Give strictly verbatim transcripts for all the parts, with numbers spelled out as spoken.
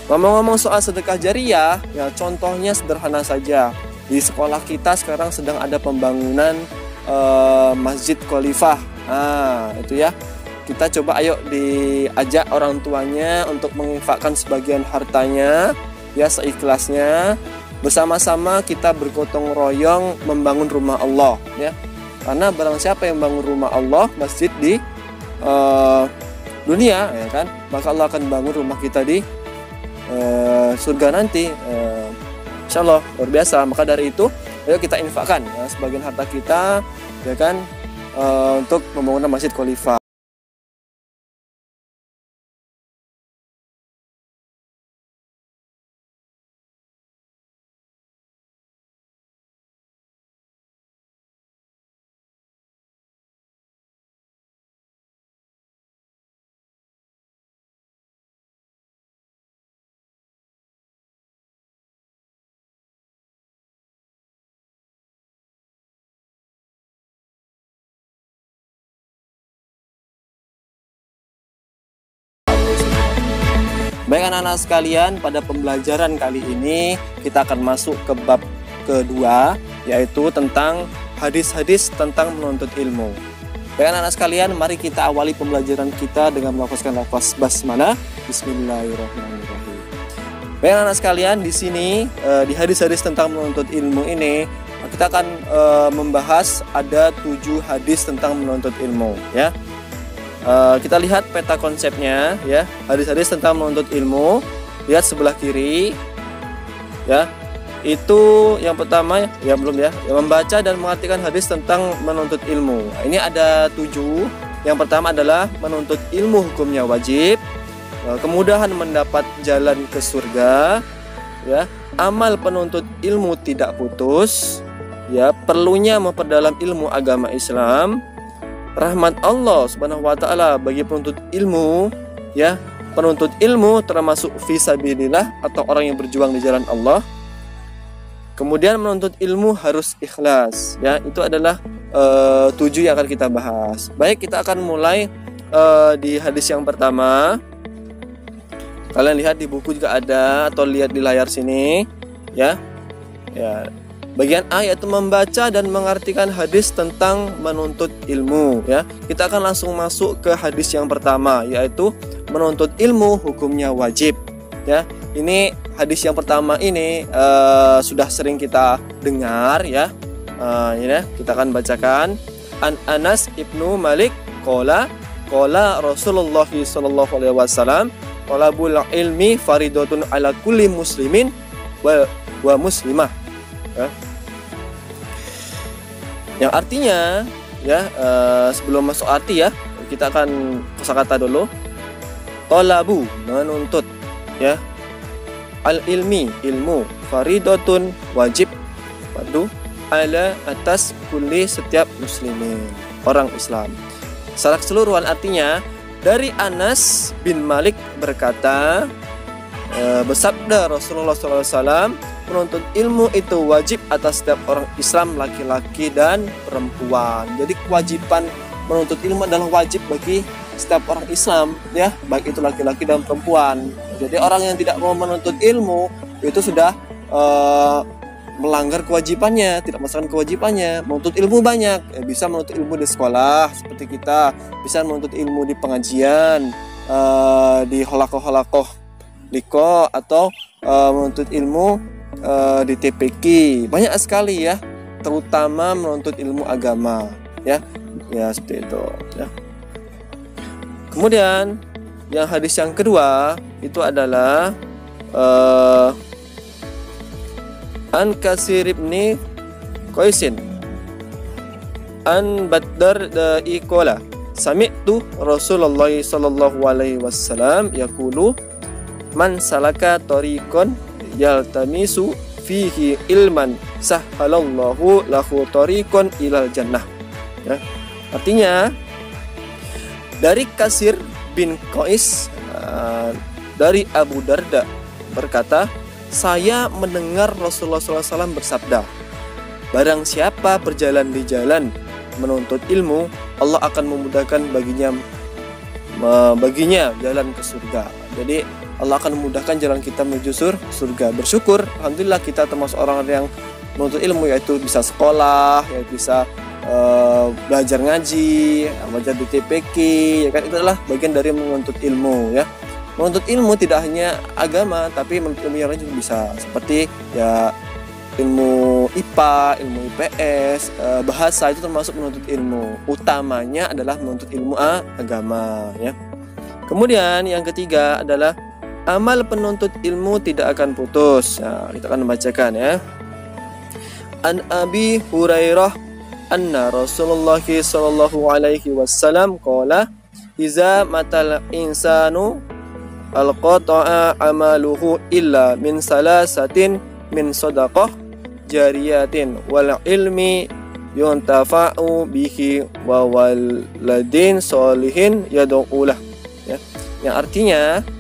Ngomong-ngomong soal sedekah jariyah, ya contohnya sederhana saja. Di sekolah kita sekarang sedang ada pembangunan uh, Masjid Khalifah. Nah, itu ya. Kita coba ayo diajak orang tuanya untuk menginfakkan sebagian hartanya, ya seikhlasnya. Bersama-sama kita bergotong royong membangun rumah Allah, ya. Karena barang siapa yang bangun rumah Allah, masjid di uh, dunia, ya kan, maka Allah akan bangun rumah kita di uh, surga nanti. Uh, Insya Allah luar biasa. Maka dari itu, ayo kita infakkan ya, sebagian harta kita, ya kan, uh, untuk pembangunan Masjid Khalifah. Baik anak-anak sekalian, pada pembelajaran kali ini kita akan masuk ke bab kedua, yaitu tentang hadis-hadis tentang menuntut ilmu. Baik anak-anak sekalian, mari kita awali pembelajaran kita dengan melafazkan lafaz basmalah. Bismillahirrahmanirrahim. Baik anak-anak sekalian, di sini di hadis-hadis tentang menuntut ilmu ini kita akan membahas ada tujuh hadis tentang menuntut ilmu, ya. Uh, kita lihat peta konsepnya, ya. Hadis-hadis tentang menuntut ilmu. Lihat sebelah kiri, ya. Itu yang pertama, ya belum ya. Yang membaca dan mengartikan hadis tentang menuntut ilmu. Nah, ini ada tujuh. Yang pertama adalah menuntut ilmu hukumnya wajib. Uh, kemudahan mendapat jalan ke surga, ya. Amal penuntut ilmu tidak putus, ya. Perlunya memperdalam ilmu agama Islam. Rahmat Allah Subhanahu wa taala bagi penuntut ilmu, ya. Penuntut ilmu termasuk fisabilillah atau orang yang berjuang di jalan Allah. Kemudian menuntut ilmu harus ikhlas, ya. Itu adalah uh, tujuh yang akan kita bahas. Baik, kita akan mulai uh, di hadis yang pertama. Kalian lihat di buku juga ada atau lihat di layar sini, ya. Ya. Bagian A yaitu membaca dan mengartikan hadis tentang menuntut ilmu, ya. Kita akan langsung masuk ke hadis yang pertama, yaitu menuntut ilmu hukumnya wajib, ya. Ini hadis yang pertama ini uh, sudah sering kita dengar, ya. Uh, ini ya, kita akan bacakan. An Anas ibnu Malik qala qala Rasulullah sallallahu alaihi wasallam talabul ilmi faridatun ala kulli muslimin wa, wa muslimah, ya. Yang artinya, ya, uh, sebelum masuk arti, ya, kita akan kosakata dulu. Talabu, menuntut, ya. Al ilmi, ilmu. Faridatun, wajib. Fardu ala atas kulli setiap muslimin, orang Islam. Secara keseluruhan artinya, dari Anas bin Malik berkata, uh, bersabda Rasulullah shallallahu alaihi wasallam, menuntut ilmu itu wajib atas setiap orang Islam, laki-laki dan perempuan. Jadi kewajiban menuntut ilmu adalah wajib bagi setiap orang Islam, ya, baik itu laki-laki dan perempuan. Jadi orang yang tidak mau menuntut ilmu itu sudah uh, melanggar kewajibannya, tidak melaksanakan kewajibannya. Menuntut ilmu banyak, ya, bisa menuntut ilmu di sekolah seperti kita, bisa menuntut ilmu di pengajian, uh, di holakoh-holakoh liko, atau uh, menuntut ilmu Uh, di T P Q. Banyak sekali, ya, terutama menuntut ilmu agama, ya, ya seperti itu, ya. Kemudian yang hadis yang kedua itu adalah uh, An Kasir ibni Qaisin An Badar iqala sami'tu Rasulullah sallallahu alaihi wasallam yaqulu man salaka tariqan yaltamisu fihi ilman sahhalallahu lahu tariqan ilal jannah, ya. Artinya dari Kasir bin Qais uh, dari Abu Darda berkata, saya mendengar Rasulullah shallallahu alaihi wasallam bersabda, barang siapa berjalan di jalan menuntut ilmu, Allah akan memudahkan baginya baginya jalan ke surga. Jadi Allah akan memudahkan jalan kita menuju surga. Bersyukur, alhamdulillah kita termasuk orang yang menuntut ilmu, yaitu bisa sekolah, yaitu bisa uh, belajar ngaji, belajar di T P Q, ya kan, itu adalah bagian dari menuntut ilmu, ya. Menuntut ilmu tidak hanya agama, tapi menuntut ilmu yang lain juga bisa, seperti ya ilmu I P A, ilmu I P S, uh, bahasa, itu termasuk menuntut ilmu. Utamanya adalah menuntut ilmu ah, agama, ya. Kemudian yang ketiga adalah amal penuntut ilmu tidak akan putus. Nah, kita akan membacakan, ya. An Abi Hurairah anna Rasulullah sallallahu alaihi wasallam qala iza matal insanu al-qata'a amaluhu illa min salasatin min sadaqah jariyatin wal ilmi yuntafa'u bihi wa waladin solihin yad'ulah, ya. Yang artinya,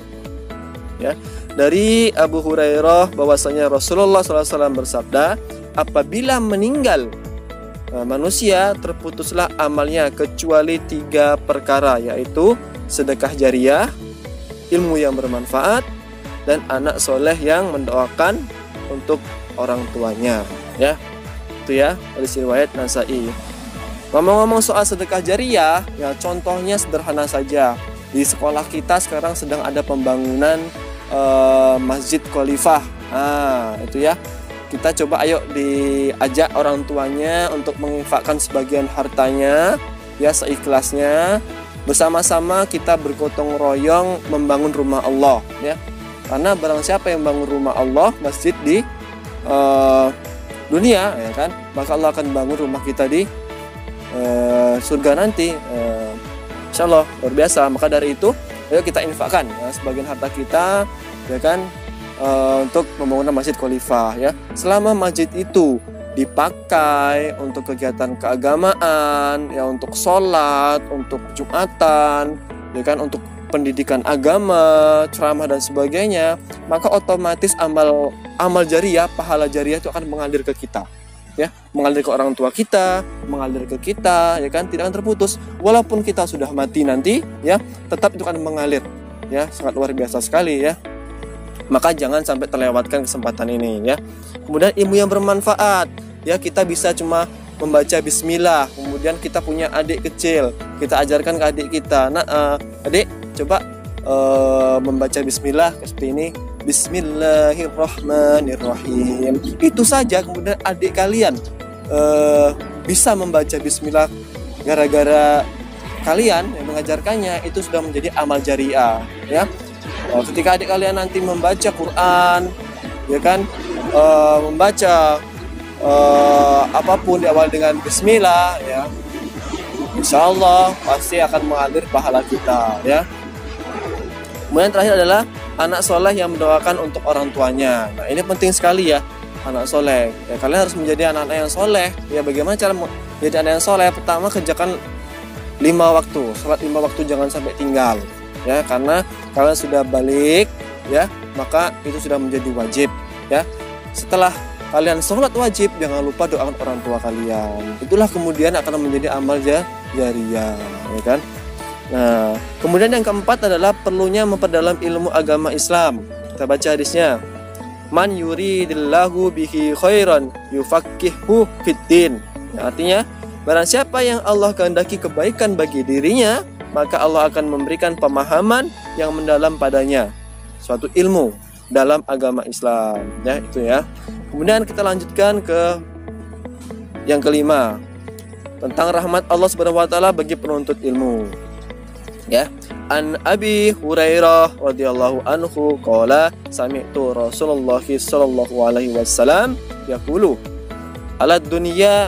ya, dari Abu Hurairah bahwasanya Rasulullah sallallahu alaihi wasallam bersabda, apabila meninggal manusia terputuslah amalnya kecuali tiga perkara, yaitu sedekah jariah, ilmu yang bermanfaat, dan anak soleh yang mendoakan untuk orang tuanya, ya. Itu ya, hadis riwayat Nasai. Ngomong-ngomong soal sedekah jariah, ya contohnya sederhana saja. Di sekolah kita sekarang sedang ada pembangunan uh, Masjid Khalifah. Nah, itu ya. Kita coba ayo diajak orang tuanya untuk menginfakkan sebagian hartanya, ya, seikhlasnya. Bersama-sama kita bergotong royong membangun rumah Allah, ya. Karena barang siapa yang bangun rumah Allah, masjid di uh, dunia, ya kan, maka Allah akan bangun rumah kita di uh, surga nanti, uh, insya Allah, luar biasa. Maka dari itu, ayo kita infakkan, ya, sebagian harta kita, ya kan, uh, untuk pembangunan Masjid Khalifah, ya. Selama masjid itu dipakai untuk kegiatan keagamaan, ya, untuk sholat, untuk jumatan, ya kan, untuk pendidikan agama, ceramah dan sebagainya, maka otomatis amal amal jariah, pahala jariah itu akan mengalir ke kita, ya, mengalir ke orang tua kita, mengalir ke kita, ya kan, tidak akan terputus. Walaupun kita sudah mati nanti, ya, tetap itu akan mengalir, ya, sangat luar biasa sekali, ya. Maka jangan sampai terlewatkan kesempatan ini, ya. Kemudian ilmu yang bermanfaat, ya, kita bisa cuma membaca bismillah, kemudian kita punya adik kecil, kita ajarkan ke adik kita, nah, uh, adik coba uh, membaca bismillah seperti ini, bismillahirrahmanirrahim, itu saja. Kemudian adik kalian uh, bisa membaca bismillah gara-gara kalian yang mengajarkannya, itu sudah menjadi amal jariah, ya. Uh, ketika adik kalian nanti membaca Quran, ya kan, uh, membaca uh, apapun diawali dengan bismillah, ya, insya Allah pasti akan mengalir pahala kita, ya. Kemudian terakhir adalah anak soleh yang mendoakan untuk orang tuanya. Nah, ini penting sekali, ya, anak soleh. Ya, kalian harus menjadi anak-anak yang soleh. Ya, bagaimana cara menjadi anak yang soleh? Pertama, kerjakan lima waktu, sholat lima waktu, jangan sampai tinggal, ya, karena kalian sudah balik, ya, maka itu sudah menjadi wajib, ya. Setelah kalian sholat wajib, jangan lupa doakan orang tua kalian. Itulah kemudian akan menjadi amal jariah, ya kan. Nah, kemudian yang keempat adalah perlunya memperdalam ilmu agama Islam. Kita baca hadisnya. Man yuridillahu bihi khairan yufaqihu fiddin. Ya, artinya, barang siapa yang Allah kehendaki kebaikan bagi dirinya, maka Allah akan memberikan pemahaman yang mendalam padanya, suatu ilmu dalam agama Islam, ya, itu ya. Kemudian kita lanjutkan ke yang kelima, tentang rahmat Allah Subhanahu wa taala bagi penuntut ilmu. Ya, an Abi Hurairah radhiyallahu anhu qala sami'tu Rasulullah sallallahu alaihi wasallam yaqulu alad dunya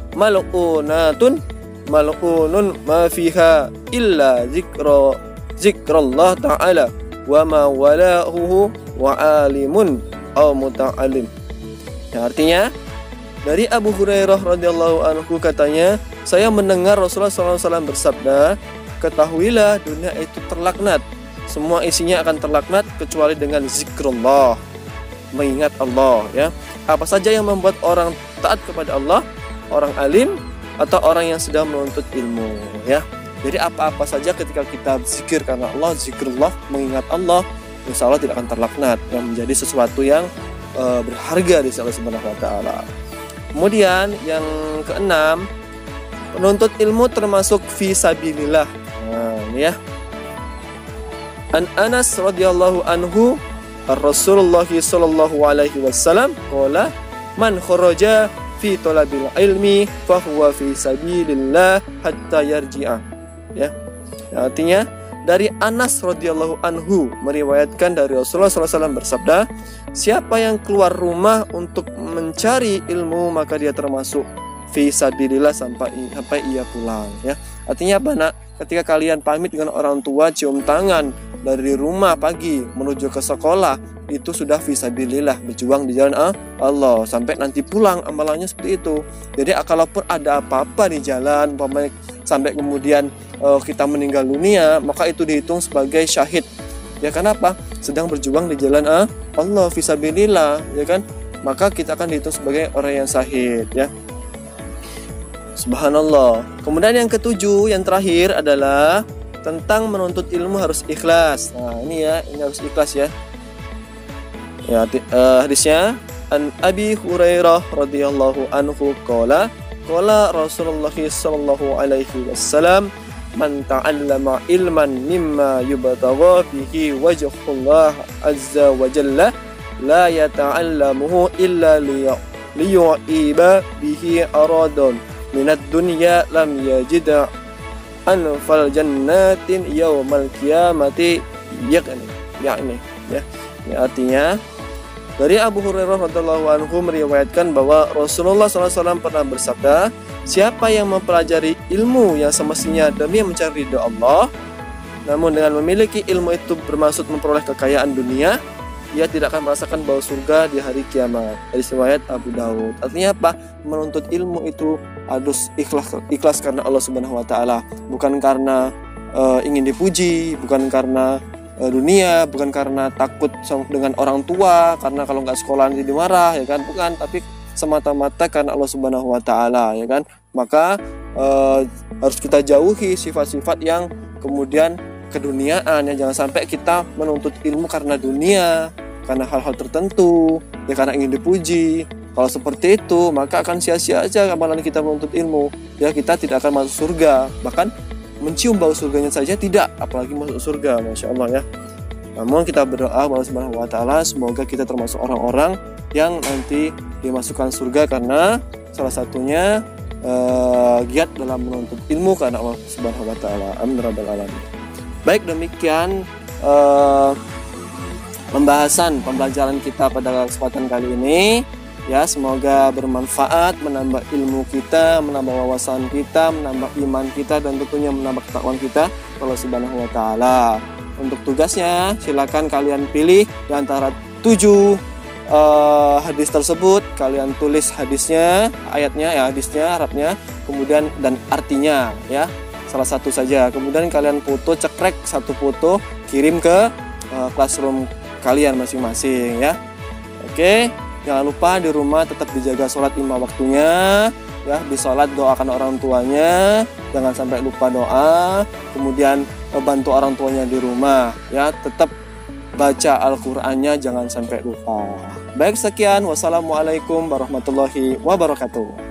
mal'unatun mal'unun ma fiha illa zikra zikrullah ta'ala wa ma wala'uhu wa alimun aw muta'alim. Ya, artinya dari Abu Hurairah radhiyallahu anhu katanya, saya mendengar Rasulullah sallallahu alaihi wasallam bersabda, ketahuilah dunia itu terlaknat, semua isinya akan terlaknat kecuali dengan zikrullah, mengingat Allah, ya. Apa saja yang membuat orang taat kepada Allah, orang alim atau orang yang sedang menuntut ilmu, ya. Jadi apa-apa saja ketika kita zikir karena Allah, zikrullah, mengingat Allah, insya Allah tidak akan terlaknat, yang menjadi sesuatu yang uh, berharga di sisi Allah Subhanahu wa taala. Kemudian yang keenam, menuntut ilmu termasuk fi sabilillah. Nah, ini ya. An Anas radhiyallahu anhu, Rasulullah sallallahu alaihi wasallam qala man kharaja fi talabil ilmi fa huwa fi sabilillah hatta yarji'a. Ya. Artinya dari Anas radhiyallahu anhu meriwayatkan dari Rasulullah sallallahu alaihi wasallam bersabda, siapa yang keluar rumah untuk mencari ilmu maka dia termasuk fi sabilillah sampai sampai ia pulang, ya. Artinya apa, Nak? Ketika kalian pamit dengan orang tua, cium tangan dari rumah pagi menuju ke sekolah, itu sudah fi sabilillah, berjuang di jalan Allah sampai nanti pulang, amalannya seperti itu. Jadi kalaupun ada apa-apa di jalan, sampai kemudian uh, kita meninggal dunia, maka itu dihitung sebagai syahid. Ya, kenapa? Sedang berjuang di jalan uh, Allah fi sabilillah, ya kan? Maka kita akan dihitung sebagai orang yang syahid, ya. Subhanallah. Kemudian yang ketujuh, yang terakhir adalah tentang menuntut ilmu harus ikhlas. Nah, ini ya, ini harus ikhlas ya. Ya, uh, hadisnya An Abi Hurairah radhiyallahu anhu qala qala Rasulullah sallallahu alaihi wasallam man ta'allama ilman mimma yubtagha bihi wajhullah azza wa jalla la yata'allamuhu illa liyu'iba bihi aradun minad dunya lam yajida anfal jannatin yawmal qiyamati yakni yakni ya. Ya, artinya dari Abu Hurairah radhiyallahu anhu meriwayatkan bahwa Rasulullah shallallahu alaihi wasallam pernah bersabda, siapa yang mempelajari ilmu yang semestinya demi mencari ridha Allah, namun dengan memiliki ilmu itu bermaksud memperoleh kekayaan dunia, ia tidak akan merasakan bau surga di hari kiamat. Hadis riwayat Abu Daud. Artinya apa? Menuntut ilmu itu harus ikhlas, ikhlas karena Allah Subhanahu wa taala, bukan karena uh, ingin dipuji, bukan karena uh, dunia, bukan karena takut dengan orang tua, karena kalau nggak sekolah nanti dimarah, ya kan? Bukan, tapi semata-mata karena Allah Subhanahu wa taala, ya kan? Maka uh, harus kita jauhi sifat-sifat yang kemudian keduniaan, ya. Jangan sampai kita menuntut ilmu karena dunia, karena hal-hal tertentu, ya karena ingin dipuji. Kalau seperti itu, maka akan sia-sia aja amalan kita menuntut ilmu. Ya, kita tidak akan masuk surga, bahkan mencium bau surganya saja tidak, apalagi masuk surga, masya Allah, ya. Namun kita berdoa Allah Subhanahu wa taala semoga kita termasuk orang-orang yang nanti dimasukkan surga karena salah satunya uh, giat dalam menuntut ilmu karena Allah Subhanahu wa taala. Amin rabbal alamin. Baik, demikian uh, pembahasan pembelajaran kita pada kesempatan kali ini. Ya, semoga bermanfaat, menambah ilmu kita, menambah wawasan kita, menambah iman kita, dan tentunya menambah ketakwaan kita Allah Subhanahu wa taala. Untuk tugasnya, silakan kalian pilih di antara tujuh uh, hadis tersebut. Kalian tulis hadisnya, ayatnya, ya hadisnya, Arabnya, kemudian dan artinya, ya. Salah satu saja. Kemudian kalian foto, cekrek satu foto, kirim ke uh, classroom kalian masing-masing, ya. Oke, jangan lupa di rumah tetap dijaga sholat lima waktunya, ya. Di sholat doakan orang tuanya, jangan sampai lupa doa. Kemudian uh, bantu orang tuanya di rumah, ya. Tetap baca Al-Qur'annya, jangan sampai lupa. Baik, sekian. Wassalamualaikum warahmatullahi wabarakatuh.